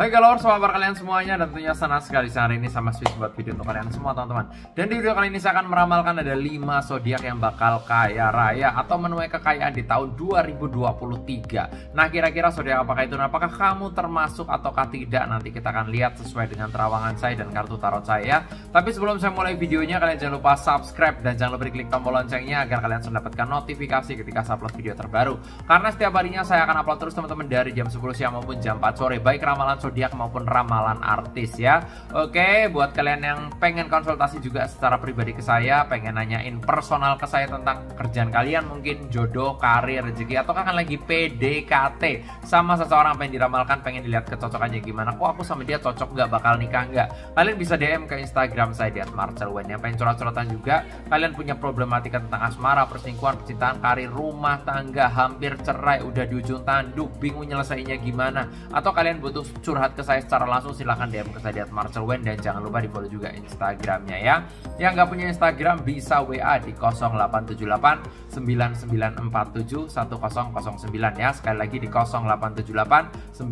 Hai galor, apa kabar kalian semuanya, dan tentunya senang sekali hari ini sama Swiss buat video untuk kalian semua teman-teman. Dan di video kali ini saya akan meramalkan ada 5 zodiak yang bakal kaya raya atau menuai kekayaan di tahun 2023. Nah, kira-kira zodiak apakah itu? Nah, apakah kamu termasuk ataukah tidak? Nanti kita akan lihat sesuai dengan terawangan saya dan kartu tarot saya. Tapi sebelum saya mulai videonya, kalian jangan lupa subscribe dan jangan lupa klik tombol loncengnya agar kalian mendapatkan notifikasi ketika saya upload video terbaru. Karena setiap harinya saya akan upload terus teman-teman dari jam 10 siang maupun jam 4 sore, baik ramalan zodiak maupun ramalan artis ya. Oke, buat kalian yang pengen konsultasi juga secara pribadi ke saya, pengen nanyain personal ke saya tentang kerjaan kalian, mungkin jodoh, karir, rezeki, atau kan lagi PDKT sama seseorang, pengen diramalkan, pengen dilihat kecocokannya gimana, kok aku sama dia cocok nggak, bakal nikah nggak, kalian bisa DM ke Instagram saya di @marcelwen. Yang pengen curhat-curhatan juga, kalian punya problematika tentang asmara, perselingkuhan, percintaan, karir, rumah tangga, hampir cerai, udah di ujung tanduk, bingung nyelesainya gimana, atau kalian butuh curhat ke saya secara langsung, silahkan DM ke saya di @marcelwen, dan jangan lupa di follow juga Instagramnya ya. Yang nggak punya Instagram bisa WA di 0878 9947 1009 ya. Sekali lagi di 0878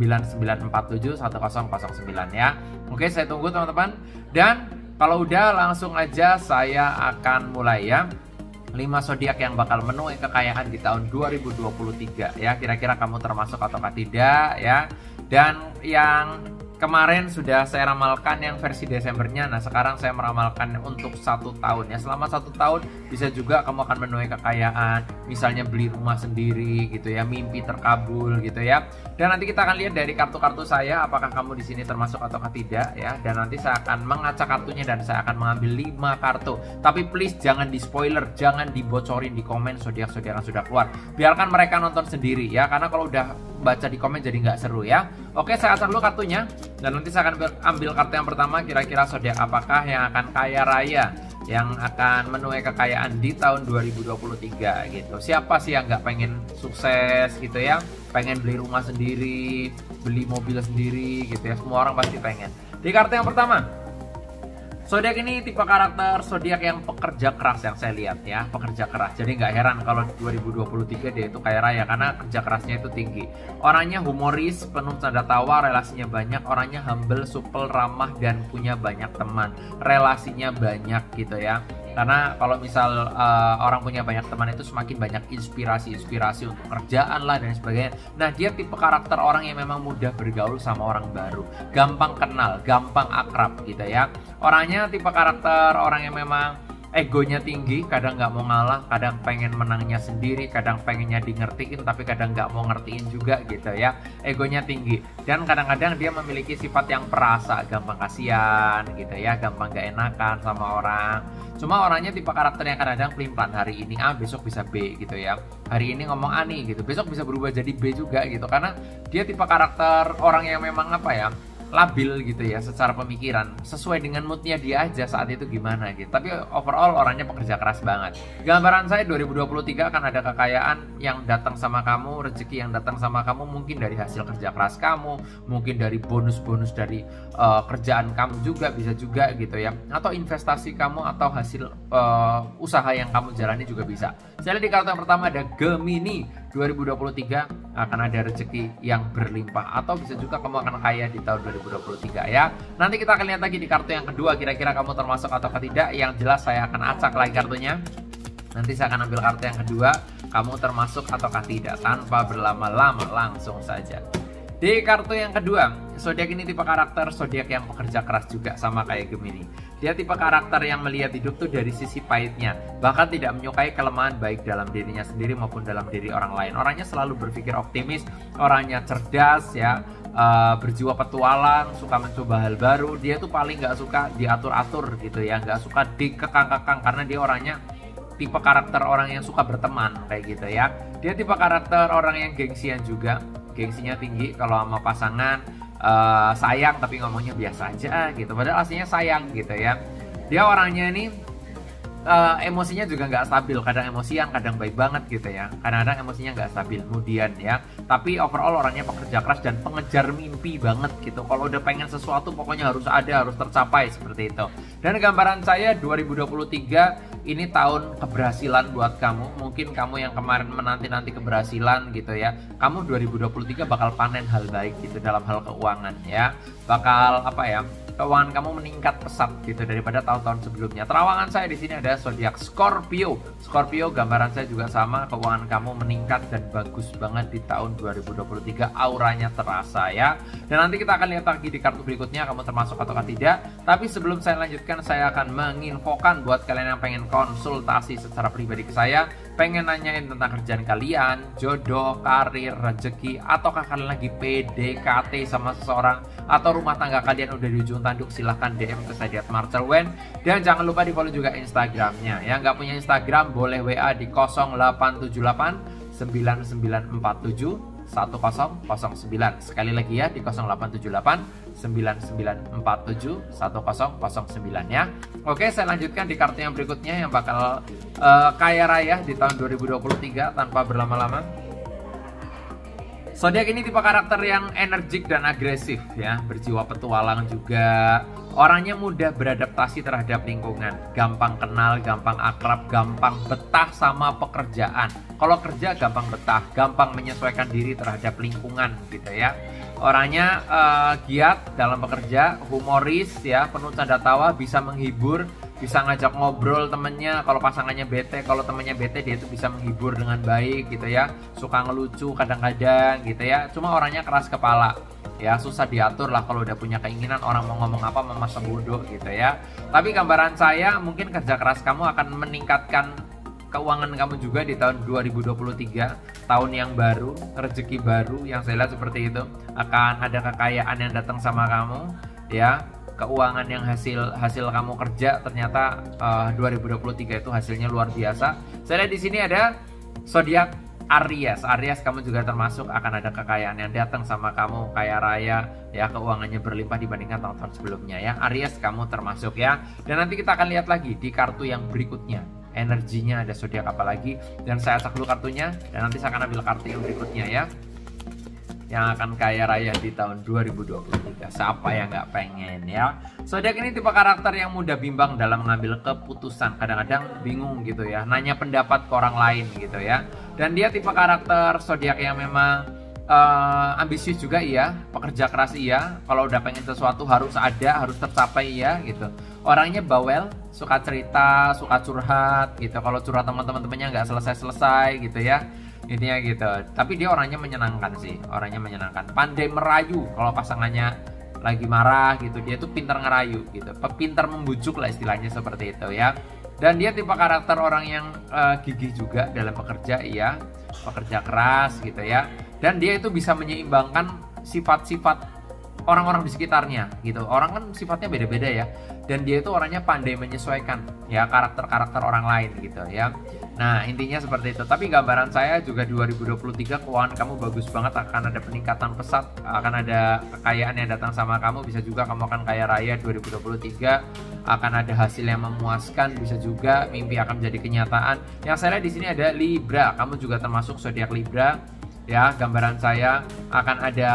9947 1009 ya. Oke, saya tunggu teman-teman. Dan kalau udah, langsung aja saya akan mulai ya. 5 zodiak yang bakal menuai kekayaan di tahun 2023 ya. Kira-kira kamu termasuk ataukah tidak ya. Dan yang kemarin sudah saya ramalkan yang versi Desembernya. Nah, sekarang saya meramalkan untuk 1 tahun ya. Selama 1 tahun bisa juga kamu akan menuai kekayaan, misalnya beli rumah sendiri gitu ya, mimpi terkabul gitu ya. Dan nanti kita akan lihat dari kartu-kartu saya apakah kamu di sini termasuk ataukah tidak ya. Dan nanti saya akan mengacak kartunya dan saya akan mengambil 5 kartu. Tapi please jangan di spoiler, jangan dibocorin di komen zodiak-zodiak yang sudah keluar. Biarkan mereka nonton sendiri ya, karena kalau udah baca di komen jadi nggak seru ya. Oke, saya acak dulu kartunya dan nanti saya akan ambil kartu yang pertama. Kira-kira zodiak apakah yang akan kaya raya, yang akan menuai kekayaan di tahun 2023 gitu. Siapa sih yang nggak pengen sukses gitu ya, pengen beli rumah sendiri, beli mobil sendiri gitu ya. Semua orang pasti pengen. Di kartu yang pertama, zodiak ini tipe karakter zodiak yang pekerja keras yang saya lihat ya, pekerja keras. Jadi nggak heran kalau 2023 dia itu kaya raya karena kerja kerasnya itu tinggi. Orangnya humoris, penuh canda tawa, relasinya banyak, orangnya humble, supel, ramah, dan punya banyak teman. Relasinya banyak gitu ya. Karena kalau misal orang punya banyak teman itu semakin banyak inspirasi untuk kerjaan lah dan sebagainya. Nah, dia tipe karakter orang yang memang mudah bergaul sama orang baru, gampang kenal, gampang akrab gitu ya. Orangnya tipe karakter orang yang memang egonya tinggi, kadang nggak mau ngalah, kadang pengen menangnya sendiri, kadang pengennya di ngertiin tapi kadang nggak mau ngertiin juga gitu ya. Egonya tinggi dan kadang-kadang dia memiliki sifat yang perasa, gampang kasihan gitu ya, gampang gak enakan sama orang. Cuma orangnya tipe karakter yang kadang-kadang pelin-pelan, hari ini A besok bisa B gitu ya. Hari ini ngomong A nih gitu, besok bisa berubah jadi B juga gitu, karena dia tipe karakter orang yang memang apa ya, labil gitu ya secara pemikiran, sesuai dengan moodnya dia aja saat itu gimana gitu. Tapi overall orangnya pekerja keras banget. Gambaran saya 2023 akan ada kekayaan yang datang sama kamu, rezeki yang datang sama kamu, mungkin dari hasil kerja keras kamu, mungkin dari bonus-bonus dari kerjaan kamu juga, bisa juga gitu ya, atau investasi kamu atau hasil usaha yang kamu jalani juga bisa. Saya lihat di kartu yang pertama ada Gemini. 2023 akan ada rezeki yang berlimpah, atau bisa juga kamu akan kaya di tahun 2023 ya. Nanti kita akan lihat lagi di kartu yang kedua, kira-kira kamu termasuk atau tidak. Yang jelas saya akan acak lagi kartunya. Nanti saya akan ambil kartu yang kedua, kamu termasuk ataukah tidak. Tanpa berlama-lama, langsung saja. Di kartu yang kedua, zodiak ini tipe karakter zodiak yang pekerja keras juga, sama kayak Gemini. Dia tipe karakter yang melihat hidup tuh dari sisi pahitnya, bahkan tidak menyukai kelemahan baik dalam dirinya sendiri maupun dalam diri orang lain. Orangnya selalu berpikir optimis, orangnya cerdas ya, berjiwa petualang, suka mencoba hal baru. Dia tuh paling nggak suka diatur-atur gitu ya, nggak suka dikekang-kekang, karena dia orangnya tipe karakter orang yang suka berteman kayak gitu ya. Dia tipe karakter orang yang gengsian juga, gengsinya tinggi kalau sama pasangan. Sayang tapi ngomongnya biasa aja gitu, padahal aslinya sayang gitu ya. Dia orangnya ini emosinya juga nggak stabil, kadang emosian, kadang baik banget gitu ya, kadang-kadang emosinya nggak stabil, kemudian ya. Tapi overall orangnya pekerja keras dan pengejar mimpi banget gitu. Kalau udah pengen sesuatu pokoknya harus ada, harus tercapai seperti itu. Dan gambaran saya 2023 ini tahun keberhasilan buat kamu. Mungkin kamu yang kemarin menanti-nanti keberhasilan gitu ya, kamu 2023 bakal panen hal baik gitu dalam hal keuangan ya. Bakal apa ya, keuangan kamu meningkat pesat gitu daripada tahun-tahun sebelumnya. Terawangan saya di sini ada zodiak Scorpio. Scorpio gambaran saya juga sama, keuangan kamu meningkat dan bagus banget di tahun 2023, auranya terasa ya. Dan nanti kita akan lihat lagi di kartu berikutnya kamu termasuk ataukah tidak. Tapi sebelum saya lanjutkan, saya akan menginfokan buat kalian yang pengen konsultasi secara pribadi ke saya, pengen nanyain tentang kerjaan kalian, jodoh, karir, rezeki, ataukah kalian lagi PDKT sama seseorang, atau rumah tangga kalian udah di ujung tanduk, silahkan DM ke saya di @marcelwen. Dan jangan lupa di follow juga Instagramnya. Yang nggak punya Instagram boleh WA di 0878 9947 1009. Sekali lagi ya, di 0878 9947 1009 ya. Oke, saya lanjutkan di kartu yang berikutnya yang bakal kaya raya di tahun 2023 tanpa berlama-lama. Zodiak ini tipe karakter yang energik dan agresif ya, berjiwa petualang juga. Orangnya mudah beradaptasi terhadap lingkungan, gampang kenal, gampang akrab, gampang betah sama pekerjaan. Kalau kerja gampang betah, gampang menyesuaikan diri terhadap lingkungan gitu ya. Orangnya giat dalam bekerja, humoris ya, penuh canda tawa, bisa menghibur, bisa ngajak ngobrol temennya. Kalau pasangannya bete, kalau temennya bete, dia itu bisa menghibur dengan baik gitu ya. Suka ngelucu kadang-kadang gitu ya. Cuma orangnya keras kepala ya, susah diatur lah. Kalau udah punya keinginan, orang mau ngomong apa masa bodoh gitu ya. Tapi gambaran saya, mungkin kerja keras kamu akan meningkatkan keuangan kamu juga di tahun 2023, tahun yang baru, rezeki baru yang saya lihat seperti itu. Akan ada kekayaan yang datang sama kamu ya, keuangan yang hasil kamu kerja ternyata 2023 itu hasilnya luar biasa. Saya lihat di sini ada zodiak Aries. Aries, kamu juga termasuk akan ada kekayaan yang datang sama kamu, kaya raya ya, keuangannya berlimpah dibandingkan tahun-tahun sebelumnya ya. Aries, kamu termasuk ya. Dan nanti kita akan lihat lagi di kartu yang berikutnya, energinya ada zodiak apa lagi. Dan saya acak dulu kartunya dan nanti saya akan ambil kartu yang berikutnya ya, yang akan kaya raya di tahun 2023. Siapa yang nggak pengen ya? Zodiak ini tipe karakter yang mudah bimbang dalam mengambil keputusan. Kadang-kadang bingung gitu ya, nanya pendapat ke orang lain gitu ya. Dan dia tipe karakter zodiak yang memang ambisius juga iya, pekerja keras iya. Kalau udah pengen sesuatu harus ada, harus tercapai iya gitu. Orangnya bawel, suka cerita, suka curhat gitu. Kalau curhat teman-temannya nggak selesai-selesai gitu ya, intinya gitu. Tapi dia orangnya menyenangkan sih, orangnya menyenangkan, pandai merayu. Kalau pasangannya lagi marah gitu, dia tuh pintar ngerayu gitu, pintar membujuk lah istilahnya seperti itu ya. Dan dia tipe karakter orang yang gigih juga dalam bekerja iya, pekerja keras gitu ya. Dan dia itu bisa menyeimbangkan sifat-sifat orang-orang di sekitarnya gitu. Orang kan sifatnya beda-beda ya, dan dia itu orangnya pandai menyesuaikan ya karakter-karakter orang lain gitu ya. Nah intinya seperti itu. Tapi gambaran saya juga 2023 keuangan kamu bagus banget, akan ada peningkatan pesat, akan ada kekayaan yang datang sama kamu. Bisa juga kamu akan kaya raya 2023, akan ada hasil yang memuaskan, bisa juga mimpi akan menjadi kenyataan. Yang saya lihat di sini ada Libra, kamu juga termasuk zodiak Libra. Ya, gambaran saya akan ada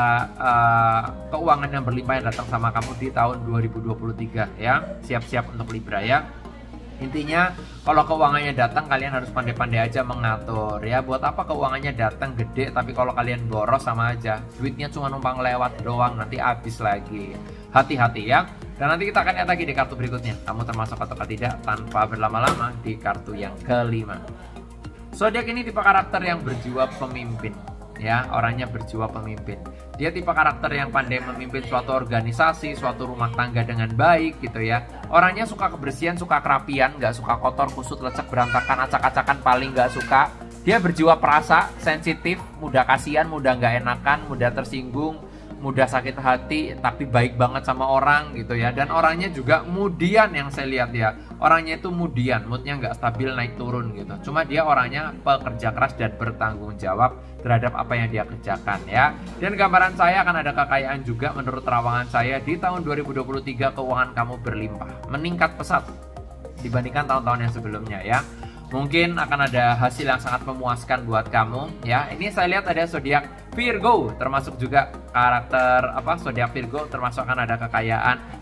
keuangan yang berlimpah yang datang sama kamu di tahun 2023 ya. Siap-siap untuk Libra ya. Intinya kalau keuangannya datang, kalian harus pandai-pandai aja mengatur ya. Buat apa keuangannya datang gede tapi kalau kalian boros sama aja, duitnya cuma numpang lewat doang, nanti habis lagi. Hati-hati ya. Dan nanti kita akan lihat lagi di kartu berikutnya, kamu termasuk atau tidak, tanpa berlama-lama di kartu yang kelima. Zodiak ini tipe karakter yang berjiwa pemimpin ya, orangnya berjiwa pemimpin. Dia tipe karakter yang pandai memimpin suatu organisasi, suatu rumah tangga dengan baik gitu ya. Orangnya suka kebersihan, suka kerapian, nggak suka kotor, kusut, lecek, berantakan, acak-acakan paling nggak suka. Dia berjiwa perasa, sensitif, mudah kasihan, mudah nggak enakan, mudah tersinggung, mudah sakit hati, tapi baik banget sama orang gitu ya. Dan orangnya juga mudian, yang saya lihat ya, orangnya itu mudian, moodnya nggak stabil, naik turun gitu. Cuma dia orangnya pekerja keras dan bertanggung jawab terhadap apa yang dia kerjakan ya. Dan gambaran saya akan ada kekayaan juga menurut terawangan saya di tahun 2023. Keuangan kamu berlimpah, meningkat pesat dibandingkan tahun-tahun yang sebelumnya ya. Mungkin akan ada hasil yang sangat memuaskan buat kamu ya. Ini saya lihat ada zodiak Virgo, termasuk juga karakter zodiak Virgo, termasuk akan ada kekayaan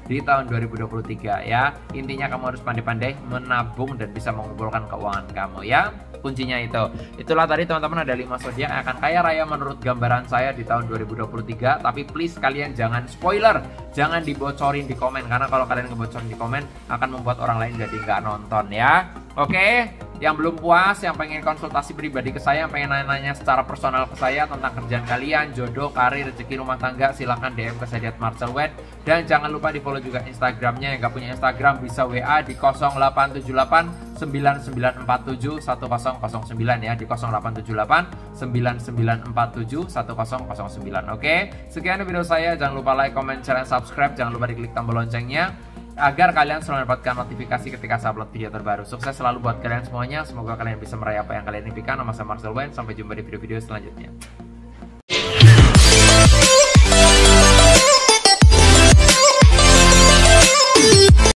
di tahun 2023 ya. Intinya kamu harus pandai-pandai menabung dan bisa mengumpulkan keuangan kamu ya. Kuncinya itu. Itulah tadi teman-teman, ada 5 zodiak yang akan kaya raya menurut gambaran saya di tahun 2023. Tapi please kalian jangan spoiler, jangan dibocorin di komen, karena kalau kalian ngebocorin di komen akan membuat orang lain jadi nggak nonton ya. Oke, yang belum puas, yang pengen konsultasi pribadi ke saya, yang pengen nanya-nanya secara personal ke saya tentang kerjaan kalian, jodoh, karir, rezeki, rumah tangga, silahkan DM ke saya @marcelwen. Dan jangan lupa di follow juga Instagramnya. Yang gak punya Instagram bisa WA di 0878 9947 1009 ya, di 0878 9947 1009. Oke, sekian video saya. Jangan lupa like, comment, share, dan subscribe. Jangan lupa diklik tombol loncengnya agar kalian selalu mendapatkan notifikasi ketika saya upload video terbaru. Sukses selalu buat kalian semuanya. Semoga kalian bisa meraih apa yang kalian impikan. Nama saya Marcel Wen. Sampai jumpa di video-video selanjutnya.